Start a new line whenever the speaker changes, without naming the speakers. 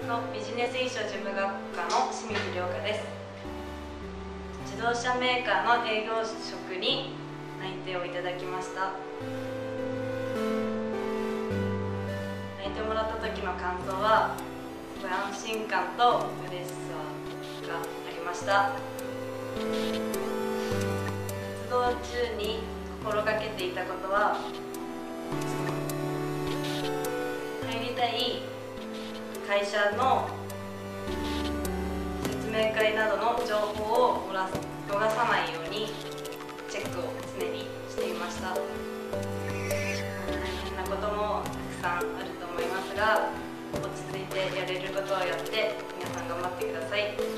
のビジネス医書事務学科の清水涼香です。自動車メーカーの営業職に内定をいただきました。内定もらった時の感想はすごい安心感と嬉しさがありました。活動中に心がけていたことは、入りたい会社の説明会などの情報を逃さないようにチェックを常にしていました。大変なこともたくさんあると思いますが、落ち着いてやれることをやって皆さん頑張ってください。